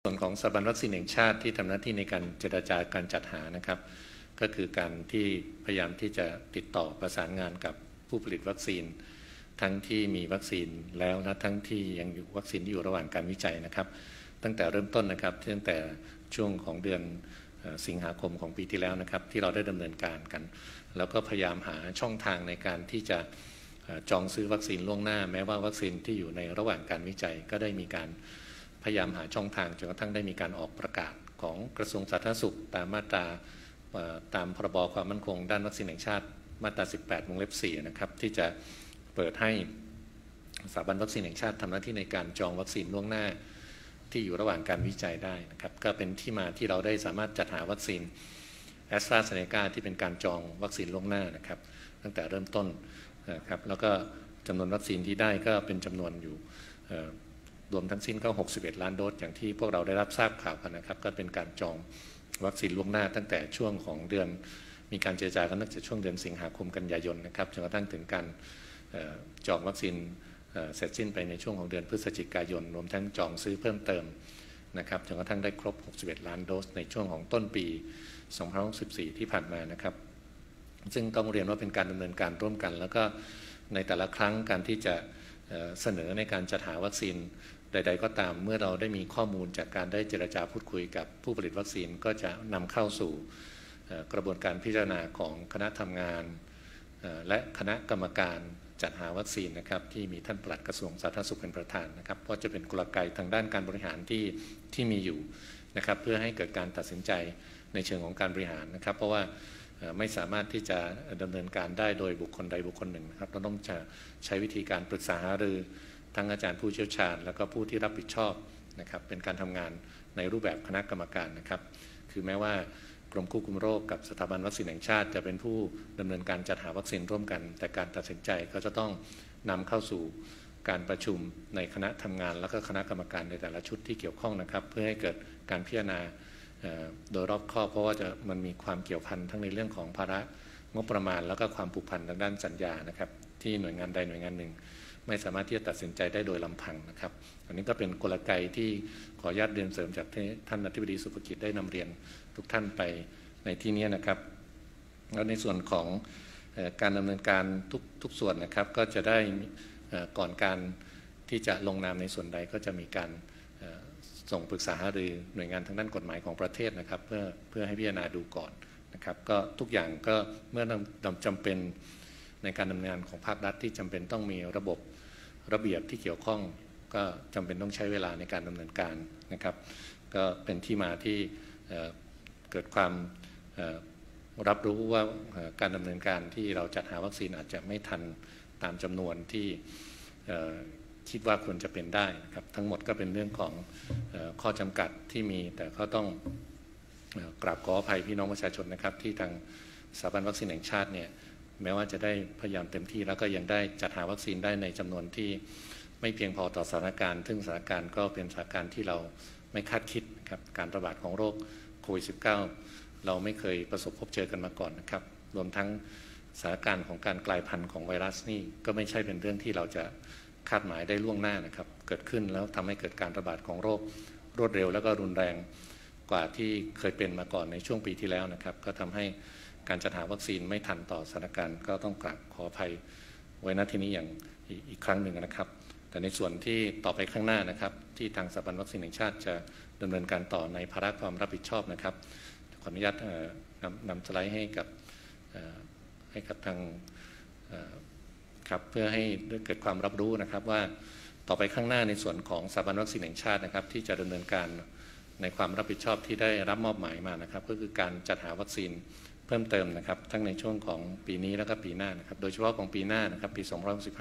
ส่วนของสถาบันวัคซีนแห่งชาติที่ทำหน้าที่ในการเจรจาการจัดหานะครับก็คือการที่พยายามที่จะติดต่อประสานงานกับผู้ผลิตวัคซีนทั้งที่มีวัคซีนแล้วและทั้งที่ยังอยู่วัคซีนที่อยู่ระหว่างการวิจัยนะครับตั้งแต่เริ่มต้นนะครับตั้งแต่ช่วงของเดือนสิงหาคมของปีที่แล้วนะครับที่เราได้ดำเนินการกันแล้วก็พยายามหาช่องทางในการที่จะจองซื้อวัคซีนล่วงหน้าแม้ว่าวัคซีนที่อยู่ในระหว่างการวิจัยก็ได้มีการพยายามหาช่องทางจนกระทั่งได้มีการออกประกาศของกระทรวงสาธารณสุขตามมาตราตามพรบความมั่นคงด้านวัคซีนแห่งชาติมาตรา 18 วงเล็บ 4 นะครับที่จะเปิดให้สถาบันวัคซีนแห่งชาติทำหน้าที่ในการจองวัคซีนล่วงหน้าที่อยู่ระหว่างการวิจัยได้นะครับก็เป็นที่มาที่เราได้สามารถจัดหาวัคซีนแอสตราเซเนกาที่เป็นการจองวัคซีนล่วงหน้านะครับตั้งแต่เริ่มต้นนะครับแล้วก็จำนวนวัคซีนที่ได้ก็เป็นจำนวนอยู่รวมทั้งสิ้นก็61 ล้านโดสอย่างที่พวกเราได้รับทราบข่าวกันนะครับก็เป็นการจองวัคซีนล่วงหน้าตั้งแต่ช่วงของเดือนมีการเจรจากันตั้งแต่ช่วงเดือนสิงหาคมกันยายนนะครับจนกระทั่งถึงการจองวัคซีนเสร็จสิ้นไปในช่วงของเดือนพฤศจิกายนรวมทั้งจองซื้อเพิ่มเติมนะครับจนกระทั่งได้ครบ61 ล้านโดสในช่วงของต้นปี2564ที่ผ่านมานะครับซึ่งต้องเรียนว่าเป็นการดำเนินการร่วมกันแล้วก็ในแต่ละครั้งการที่จะเสนอในการจัดหาวัคซีนใดๆก็ตามเมื่อเราได้มีข้อมูลจากการได้เจรจาพูดคุยกับผู้ผลิตวัคซีนก็จะนำเข้าสู่กระบวนการพิจารณาของคณะทำงานและคณะกรรมการจัดหาวัคซีนนะครับที่มีท่านปลัดกระทรวงสาธารณสุขเป็นประธานนะครับเพราะจะเป็นกลไกทางด้านการบริหารที่มีอยู่นะครับเพื่อให้เกิดการตัดสินใจในเชิงของการบริหารนะครับเพราะว่าไม่สามารถที่จะดำเนินการได้โดยบุคคลใดบุคคลหนึ่งนะครับเราต้องจะใช้วิธีการปรึกษาหารือทั้งอาจารย์ผู้เชี่ยวชาญแล้วก็ผู้ที่รับผิดชอบนะครับเป็นการทำงานในรูปแบบคณะกรรมการนะครับคือแม้ว่ากรมควบคุมโรคกับสถาบันวัคซีนแห่งชาติจะเป็นผู้ดำเนินการจัดหาวัคซีนร่วมกันแต่การตัดสินใจก็จะต้องนำเข้าสู่การประชุมในคณะทำงานแล้วก็คณะกรรมการในแต่ละชุดที่เกี่ยวข้องนะครับเพื่อให้เกิดการพิจารณาโดยรอบคอบเพราะว่ามันมีความเกี่ยวพันทั้งในเรื่องของภาระงบประมาณแล้วก็ความผูกพันทางด้านสัญญานะครับที่หน่วยงานใดหน่วยงานหนึ่งไม่สามารถที่จะตัดสินใจได้โดยลำพังนะครับอันนี้ก็เป็นกลไกที่ขออนุญาตเรียนเสริมจากท่านอธิบดีสุภกิจได้นำเรียนทุกท่านไปในที่นี้นะครับแล้วในส่วนของการดำเนินการทุกส่วนนะครับก็จะได้ก่อนการที่จะลงนามในส่วนใดก็จะมีการส่งปรึกษาหารือหน่วยงานทางด้านกฎหมายของประเทศนะครับเพื่อให้พิจารณาดูก่อนนะครับก็ทุกอย่างก็เมื่อจำเป็นในการดำเนินงานของภาครัฐที่จำเป็นต้องมีระบบระเบียบที่เกี่ยวข้องก็จำเป็นต้องใช้เวลาในการดำเนินการนะครับก็เป็นที่มาที่เกิดความรับรู้ว่าการดำเนินการที่เราจัดหาวัคซีนอาจจะไม่ทันตามจำนวนที่คิดว่าควรจะเป็นได้นะครับทั้งหมดก็เป็นเรื่องของข้อจำกัดที่มีแต่ก็ต้องกราบขออภัยพี่น้องประชาชนนะครับที่ทางสถาบันวัคซีนแห่งชาติเนี่ยแม้ว่าจะได้พยายามเต็มที่แล้วก็ยังได้จัดหาวัคซีนได้ในจำนวนที่ไม่เพียงพอต่อสถานการณ์ซึ่งสถานการณ์ก็เป็นสถานการณ์ที่เราไม่คาดคิดนะครับการระบาดของโรคโควิด -19 เราไม่เคยประสบพบเจอกันมาก่อนนะครับรวมทั้งสถานการณ์ของการกลายพันธุ์ของไวรัสนี่ก็ไม่ใช่เป็นเรื่องที่เราจะคาดหมายได้ล่วงหน้านะครับเกิดขึ้นแล้วทำให้เกิดการระบาดของโรครวดเร็วแล้วก็รุนแรงกว่าที่เคยเป็นมาก่อนในช่วงปีที่แล้วนะครับก็ทำให้การจัดหาวัคซีนไม่ทันต่อสถานการณ์ก็ต้องกราบขออภัยไว้ณที่นี้อย่างอีกครั้งหนึ่งนะครับแต่ในส่วนที่ต่อไปข้างหน้านะครับที่ทางสถาบันวัคซีนแห่งชาติจะดำเนินการต่อในภาระความรับผิดชอบนะครับขออนุญาตนำสไลด์ให้กับทางครับเพื่อให้เกิดความรับรู้นะครับว่าต่อไปข้างหน้าในส่วนของสถาบันวัคซีนแห่งชาตินะครับที่จะดำเนินการในความรับผิดชอบที่ได้รับมอบหมายมานะครับก็คือการจัดหาวัคซีนเพิ่มเติมนะครับทั้งในช่วงของปีนี้แล้วก็ปีหน้านะครับโดยเฉพาะของปีหน้านะครับปี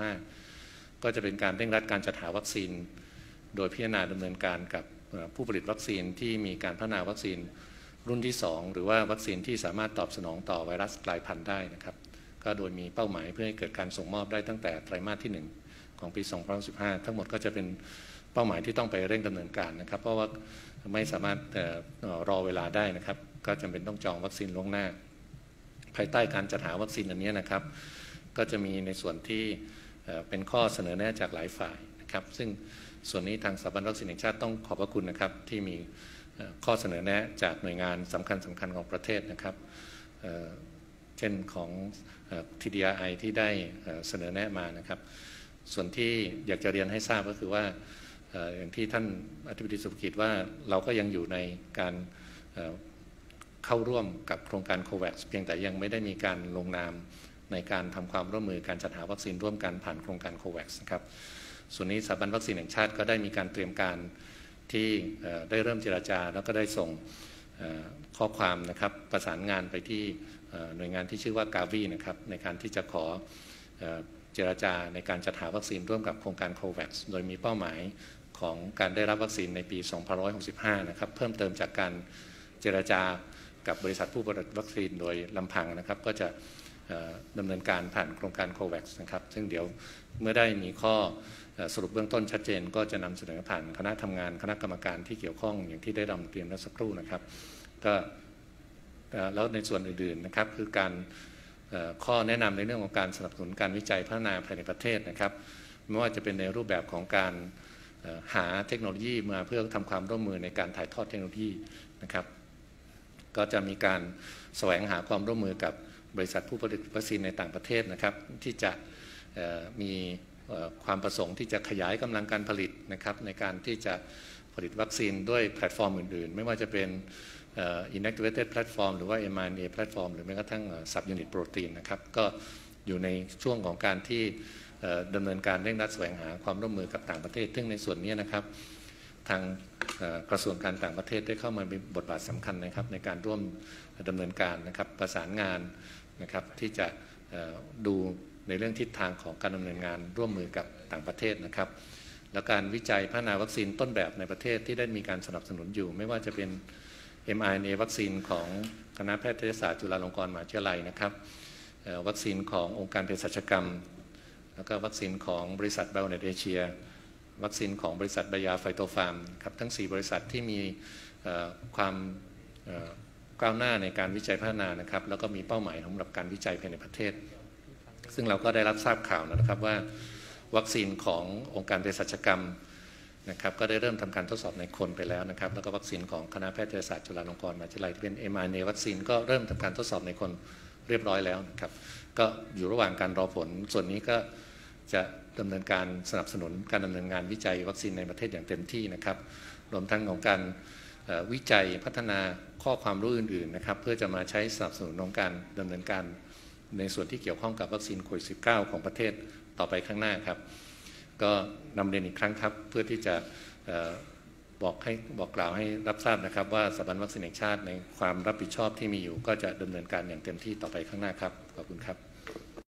2565ก็จะเป็นการเร่งรัดการจัดหาวัคซีนโดยพิจารณาดำเนินการกับผู้ผลิตวัคซีนที่มีการพัฒนาวัคซีนรุ่นที่2หรือว่าวัคซีนที่สามารถตอบสนองต่อไวรัสกลายพันธุ์ได้นะครับก็โดยมีเป้าหมายเพื่อให้เกิดการส่งมอบได้ตั้งแต่ไตรมาสที่1ของปี2015ทั้งหมดก็จะเป็นเป้าหมายที่ต้องไปเร่งดำเนินการนะครับเพราะว่าไม่สามารถรอเวลาได้นะครับก็จำเป็นต้องจองวัคซีนล่วงหน้าภายใต้การจัดหาวัคซีนอันนี้นะครับก็จะมีในส่วนที่เป็นข้อเสนอแนะจากหลายฝ่ายนะครับซึ่งส่วนนี้ทางสถาบันวัคซีนแห่งชาติต้องขอบพระคุณนะครับที่มีข้อเสนอแนะจากหน่วยงานสำคัญของประเทศนะครับเช่นของ TDRI ที่ได้เสนอแนะมานะครับส่วนที่อยากจะเรียนให้ทราบก็คือว่าอย่างที่ท่านอธิบดีสุภกิจว่าเราก็ยังอยู่ในการเข้าร่วมกับโครงการโควัคเพียงแต่ยังไม่ได้มีการลงนามในการทำความร่วมมือการจัดหาวัคซีนร่วมกันผ่านโครงการโควัคนะครับส่วนนี้สถาบันวัคซีนแห่งชาติก็ได้มีการเตรียมการที่ได้เริ่มเจรจาแล้วก็ได้ส่งข้อความนะครับประสานงานไปที่หน่วยงานที่ชื่อว่ากาวีนะครับในการที่จะขอเจรจาในการจัดหาวัคซีนร่วมกับโครงการโควัคโดยมีเป้าหมายของการได้รับวัคซีนในปี2565นะครับเพิ่มเติมจากการเจรจากับบริษัทผู้ผลิตวัคซีนโดยลำพังนะครับก็จะดำเนินการผ่านโครงการโควัคนะครับซึ่งเดี๋ยวเมื่อได้มีข้อสรุปเบื้องต้นชัดเจนก็จะนำเสนอผ่านคณะทำงานคณะกรรมการที่เกี่ยวข้องอย่างที่ได้นำเรียนเมื่อสักครู่นะครับก็แล้วในส่วนอื่นๆนะครับคือการข้อแนะนำในเรื่องของการสนับสนุนการวิจัยพัฒนาภายในประเทศนะครับไม่ว่าจะเป็นในรูปแบบของการหาเทคโนโลยีมาเพื่อทำความร่วมมือในการถ่ายทอดเทคโนโลยีนะครับก็จะมีการแสวงหาความร่วมมือกับบริษัทผู้ผลิตวัคซีนในต่างประเทศนะครับที่จะมีความประสงค์ที่จะขยายกำลังการผลิตนะครับในการที่จะผลิตวัคซีนด้วยแพลตฟอร์มอื่นๆไม่ว่าจะเป็นinactivated platform หรือว่า mRNA platform หรือแม้กระทั่ง subunit protein นะครับก็อยู่ในช่วงของการที่ดำเนินการเร่งรัดแสวงหาความร่วมมือกับต่างประเทศซึ่งในส่วนนี้นะครับทางกระทรวงการต่างประเทศได้เข้ามามีบทบาทสำคัญนะครับในการร่วมดำเนินการนะครับประสานงานนะครับที่จะดูในเรื่องทิศทางของการดำเนินงานร่วมมือกับต่างประเทศนะครับและการวิจัยพัฒนาวัคซีนต้นแบบในประเทศที่ได้มีการสนับสนุนอยู่ไม่ว่าจะเป็น mRNA วัคซีนของคณะแพทยศาสตร์จุฬาลงกรณ์มหาวิทยาลัยนะครับวัคซีนขององค์การเภสัชกรรมแล้วก็วัคซีนของบริษัทไบโอเนตเอเชียวัคซีนของบริษัทไบยาไฟโตฟาร์มครับทั้ง4บริษัทที่มีความก้าวหน้าในการวิจัยพัฒนานะครับแล้วก็มีเป้าหมายสำหรับการวิจัยภายในประเทศซึ่งเราก็ได้รับทราบข่าวนะครับว่าวัคซีนขององค์การเภสัชกรรมนะครับก็ได้เริ่มทำการทดสอบในคนไปแล้วนะครับแล้วก็วัคซีนของคณะแพทยศาสตร์จุฬาลงกรณ์มหาวิทยาลัยที่เป็น mRNA วัคซีนก็เริ่มทำการทดสอบในคนเรียบร้อยแล้วนะครับก็อยู่ระหว่างการรอผลส่วนนี้ก็จะดำเนินการสนับสนุนการดำเนินงานวิจัยวัคซีนในประเทศอย่างเต็มที่นะครับรวมทั้งของการวิจัยพัฒนาข้อความรู้อื่นๆนะครับเพื่อจะมาใช้สนับสนุนของการดำเนินการในส่วนที่เกี่ยวข้องกับวัคซีนโควิด -19 ของประเทศต่อไปข้างหน้าครับก็นำเรียนอีกครั้งครับเพื่อที่จะบอกกล่าวให้รับทราบนะครับว่าสถาบันวัคซีนแห่งชาติในความรับผิดชอบที่มีอยู่ก็จะดำเนินการอย่างเต็มที่ต่อไปข้างหน้าครับขอบคุณครับ